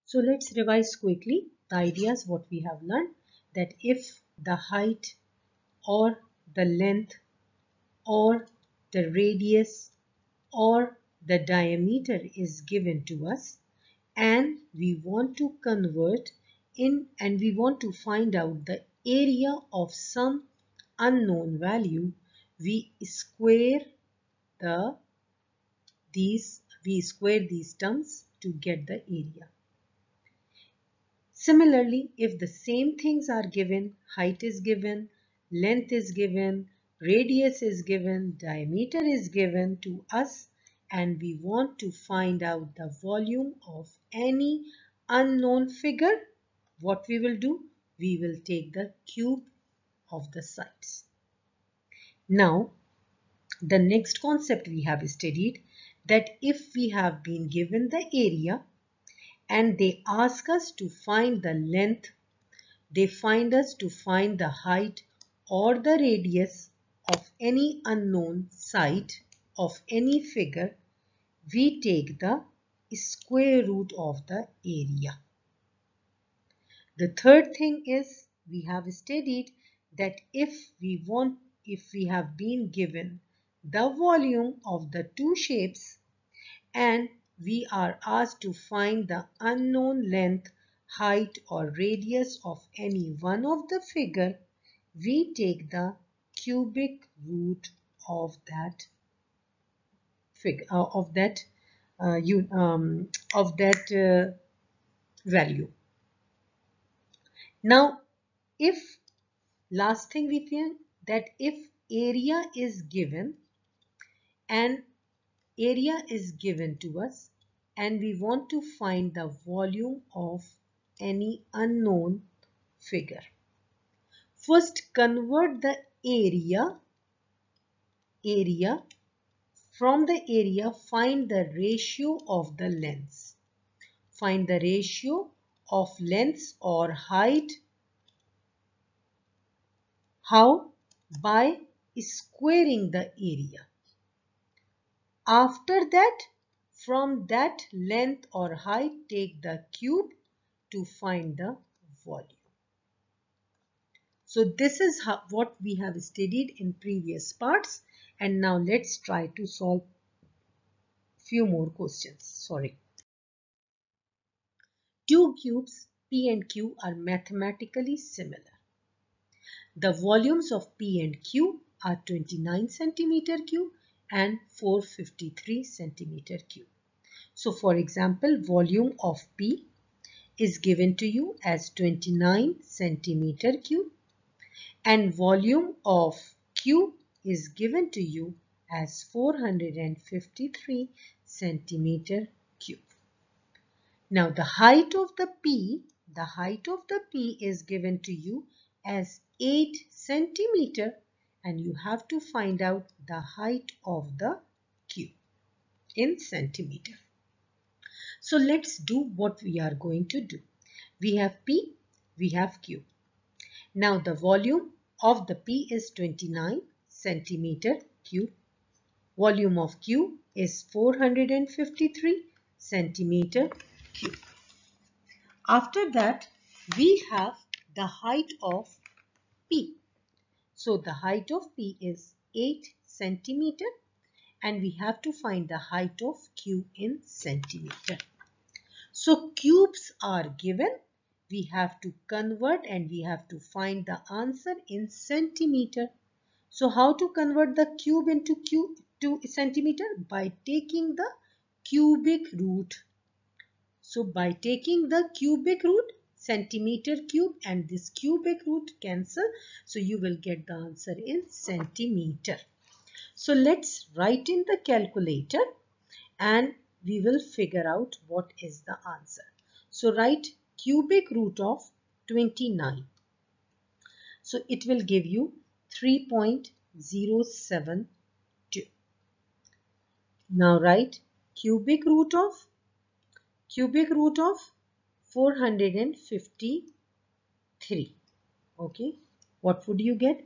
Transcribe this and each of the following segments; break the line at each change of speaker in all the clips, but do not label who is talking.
So let's revise quickly the ideas what we have learned, that if the height or the length or the radius or the diameter is given to us and we want to convert in and we want to find out the area of some unknown value, we square these terms to get the area. Similarly, if the same things are given, height is given, length is given, radius is given, diameter is given to us, and we want to find out the volume of any unknown figure, what we will do? We will take the cube of the sides. Now, the next concept we have studied, that if we have been given the area and they ask us to find the length, they find us to find the height or the radius of any unknown side of any figure, we take the square root of the area. The third thing is, we have studied that if we have been given the volume of the two shapes and we are asked to find the unknown length, height or radius of any one of the figure, we take the cubic root of that figure value. Now, if last thing we feel, that if area is given and area is given to us and we want to find the volume of any unknown figure. First, convert the area. From the area, find the ratio of the lengths. Find the ratio of lengths or height. How? By squaring the area. After that, from that length or height, take the cube to find the volume. So this is what we have studied in previous parts, and now let's try to solve few more questions. Sorry. Two cubes P and Q are mathematically similar. The volumes of P and Q are 29 centimeter cube and 453 centimeter cube. So for example, volume of P is given to you as 29 centimeter cube and volume of Q is given to you as 453 centimeter cube. Now the height of the P is given to you as 8 centimeter and you have to find out the height of the Q in centimeter. So let's do what we are going to do. We have P, we have Q. Now the volume of the P is 29 centimeter cube. Volume of Q is 453 centimeter cube. After that, we have the height of P. So the height of P is 8 centimeter and we have to find the height of Q in centimeter. So cubes are given. We have to convert and we have to find the answer in centimeter. So how to convert the cube into centimeter? By taking the cubic root. So by taking the cubic root, centimeter cube and this cubic root cancel. So you will get the answer in centimeter. So let's write in the calculator and we will figure out what is the answer. So write cubic root of 29. So it will give you 3.072. Now write cubic root of 453. Okay, what would you get?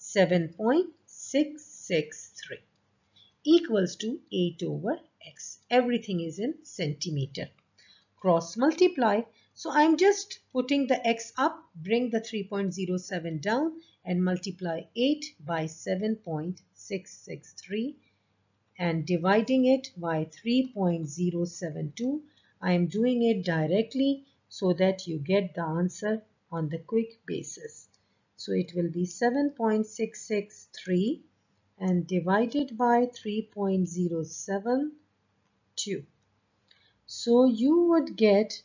7.663 equals to 8 over x. Everything is in centimeter. cross multiply. So I'm just putting the x up, bring the 3.07 down and multiply 8 by 7.663 and dividing it by 3.072. I am doing it directly so that you get the answer on the quick basis. So it will be 7.663 and divided by 3.072. So you would get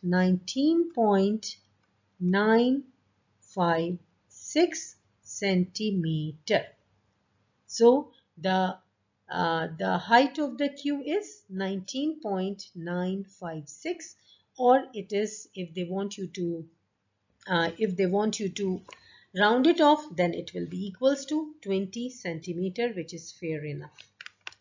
19.956 centimeter. So the height of the cube is 19.956, or it is, if they want you to round it off, then it will be equals to 20 centimeter, which is fair enough.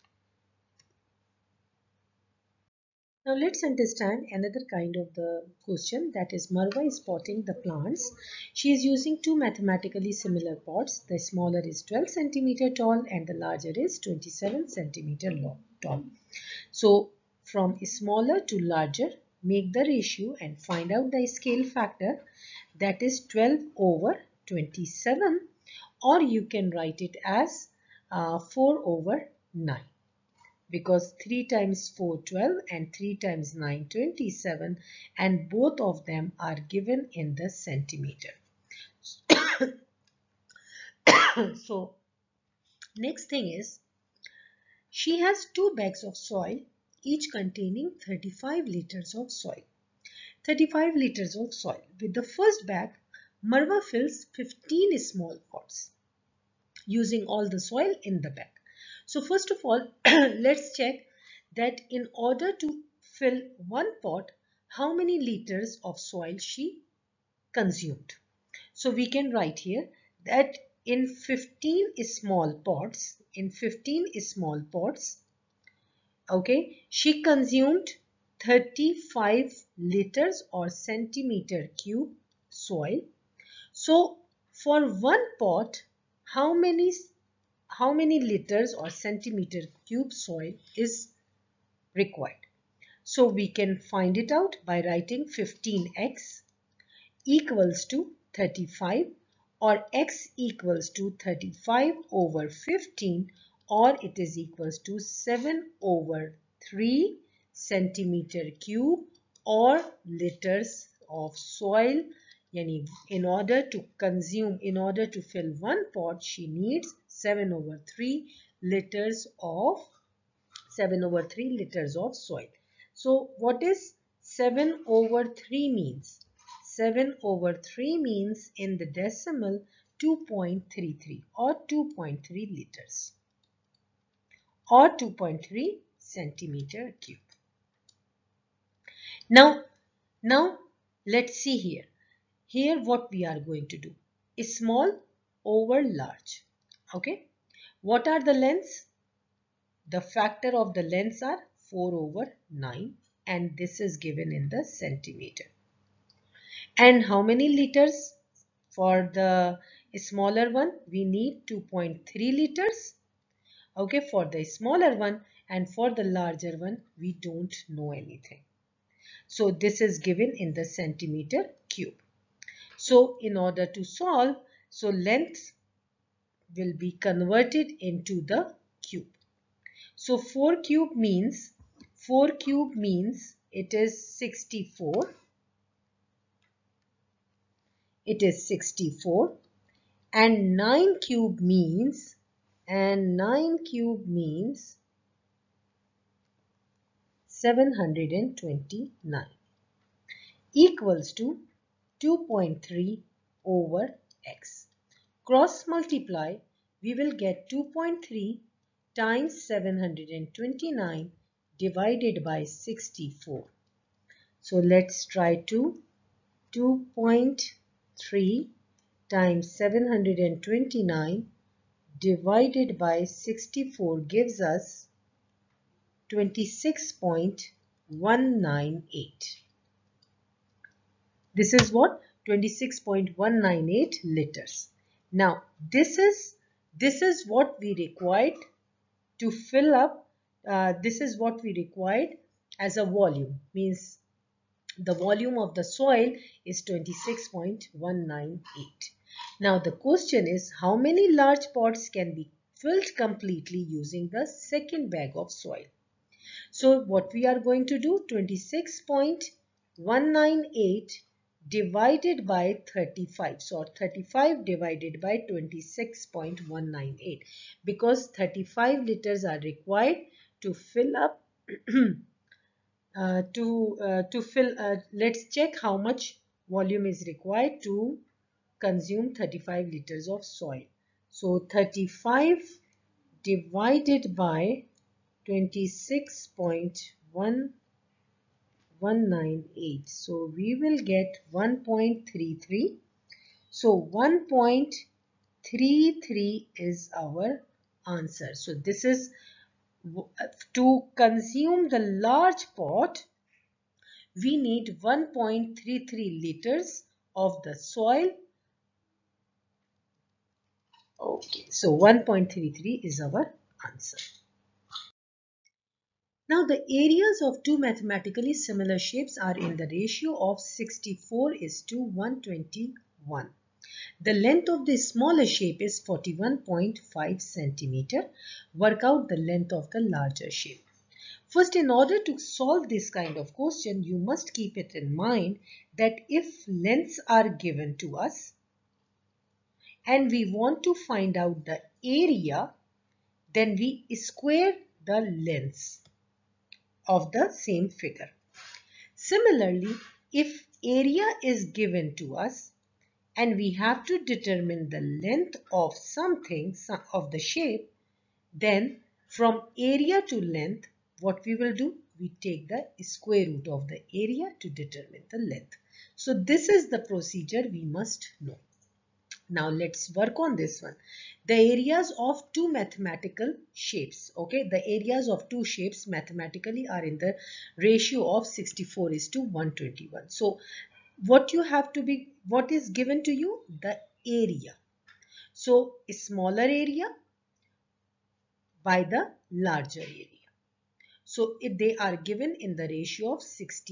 Now let's understand another kind of the question, that is Marwa is potting the plants. She is using two mathematically similar pots. The smaller is 12 centimeter tall and the larger is 27 centimeter tall. So from smaller to larger, make the ratio and find out the scale factor, that is 12 over 27, or you can write it as 4 over 9. Because 3 times 4 12 and 3 times 9 27, and both of them are given in the centimeter. So next thing is, she has 2 bags of soil, each containing 35 liters of soil. 35 liters of soil. With the first bag, Marwa fills 15 small pots using all the soil in the bag. So first of all, let's check that in order to fill one pot, how many liters of soil she consumed. So we can write here that in 15 small pots, okay, she consumed 35 liters or centimeter cube soil. So for one pot, how many liters or centimeter cube soil is required? So we can find it out by writing 15x equals to 35, or x equals to 35 over 15, or it is equals to 7 over 3 centimeter cube or liters of soil. Yani in order to fill one pot, she needs 7 over 3 liters of soil. So what is 7 over 3 means? 7 over 3 means in the decimal 2.33 or 2.3 liters or 2.3 centimeter cube. Now let's see here. Here what we are going to do is small over large. Okay. What are the lengths? The factor of the lengths are 4 over 9, and this is given in the centimeter. And how many liters? For the smaller one, we need 2.3 liters. Okay, for the smaller one, and for the larger one, we don't know anything. So this is given in the centimeter cube. So in order to solve, so length will be converted into the cube. So 4 cube means it is 64. It is 64, and 9 cube means 729 equals to 2.3 over x. Cross multiply, we will get 2.3 times 729 divided by 64. So let's try 2.3 times 729 divided by 64 gives us 26.198. This is what? 26.198 liters. Now this is what we required to fill up. This is what we required as a volume, means The volume of the soil is 26.198. Now the question is, how many large pots can be filled completely using the second bag of soil? So what we are going to do, 26.198 divided by 35. So 35 divided by 26.198, because 35 liters are required to fill up let's check how much volume is required to consume 35 liters of soil. So 35 divided by 26.198. So we will get 1.33. So 1.33 is our answer. So this is to consume the large pot, we need 1.33 liters of the soil. Okay, so 1.33 is our answer. Now the areas of two mathematically similar shapes are in the ratio of 64:121. The length of the smaller shape is 41.5 centimeter. Work out the length of the larger shape. First, in order to solve this kind of question, you must keep it in mind that if lengths are given to us and we want to find out the area, then we square the lengths of the same figure. Similarly, if area is given to us and we have to determine the length of something, of the shape, then from area to length, what we will do? We take the square root of the area to determine the length. So this is the procedure we must know. Now let's work on this one. The areas of two mathematical shapes. Okay, the areas of two shapes mathematically are in the ratio of 64:121. So what is given to you? The area. So a smaller area by the larger area. So if they are given in the ratio of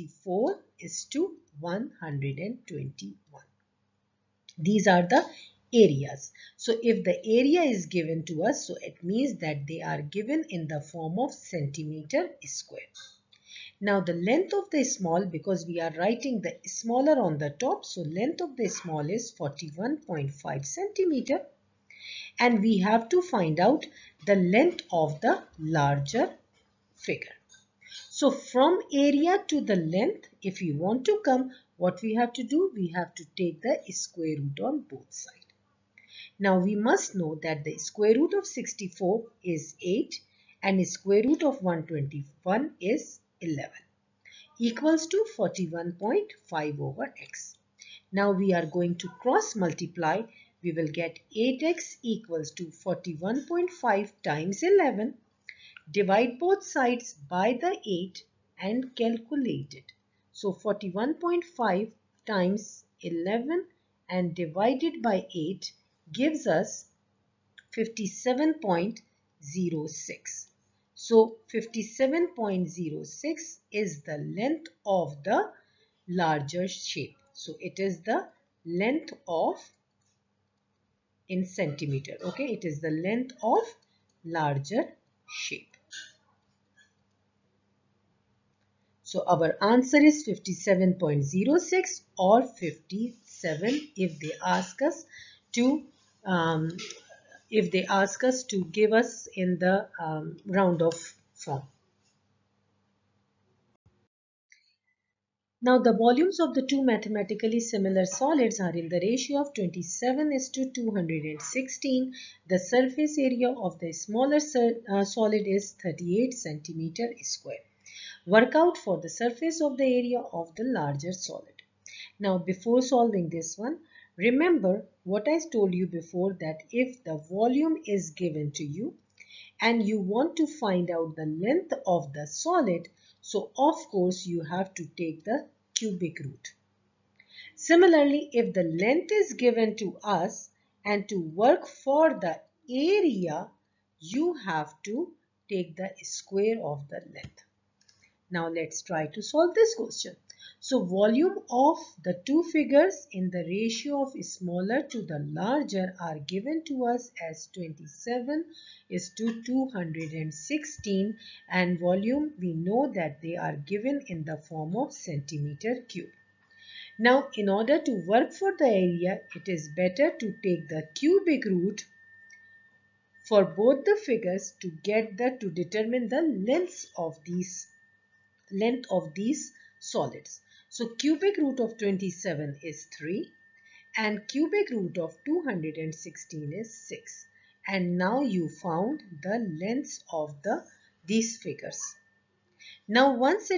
64:121. These are the areas. So if the area is given to us, so it means that they are given in the form of centimeter square. Now the length of the small, because we are writing the smaller on the top, so length of the small is 41.5 centimeter. And we have to find out the length of the larger figure. So from area to the length, if we want to come, what we have to do? We have to take the square root on both sides. Now we must know that the square root of 64 is 8 and square root of 121 is 11, equals to 41.5 over x. Now we are going to cross multiply. We will get 8x equals to 41.5 times 11. Divide both sides by the 8 and calculate it. So 41.5 times 11 and divided by 8 gives us 57.06. So 57.06 is the length of the larger shape. So it is the length of, in centimeter. Okay, it is the length of larger shape. So our answer is 57.06 or 57 if they ask us to give us in the round off form. Now the volumes of the two mathematically similar solids are in the ratio of 27:216. The surface area of the smaller solid is 38 centimeter square. Work out for the surface of the area of the larger solid. Now before solving this one, remember what I told you before, that if the volume is given to you and you want to find out the length of the solid, so of course you have to take the cubic root. Similarly, if the length is given to us and to work for the area, you have to take the square of the length. Now let's try to solve this question. So volume of the two figures in the ratio of smaller to the larger are given to us as 27 is to 216, and volume we know that they are given in the form of centimeter cube. Now in order to work for the area, it is better to take the cubic root for both the figures to determine the length of these solids. So cubic root of 27 is 3 and cubic root of 216 is 6. And now you found the lengths of these figures. Now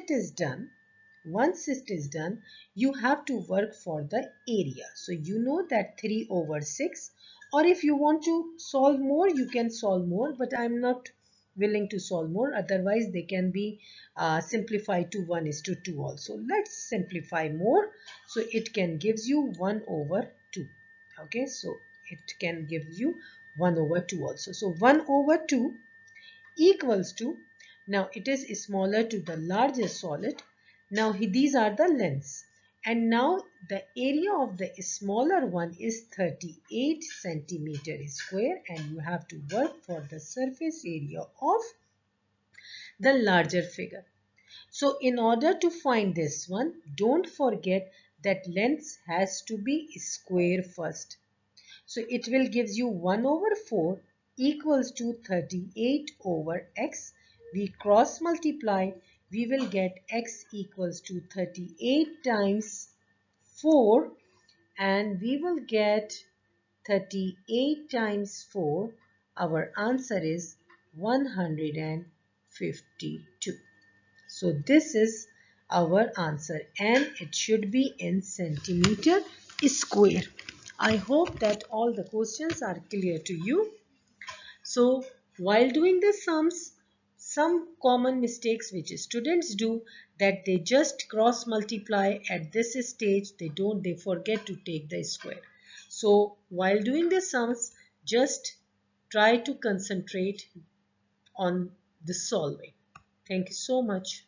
once it is done, you have to work for the area. So you know that 3 over 6, or if you want to solve more, you can solve more, but I'm not willing to solve more. Otherwise, they can be simplified to 1 is to 2 also. Let's simplify more. So it can gives you 1 over 2. Okay, so it can give you 1 over 2 also. So 1 over 2 equals to, now it is smaller to the largest solid. Now these are the lengths, and now the area of the smaller one is 38 centimeter square, and you have to work for the surface area of the larger figure. So in order to find this one, don't forget that length has to be square first. So it will gives you 1 over 4 equals to 38 over x. We cross multiply, we will get x equals to 38 times 4, and we will get 38 times 4. Our answer is 152. So this is our answer, and it should be in centimeter square. I hope that all the questions are clear to you. So while doing the sums, some common mistakes which students do, that they just cross multiply at this stage, they forget to take the square. So while doing the sums, just try to concentrate on the solving. Thank you so much.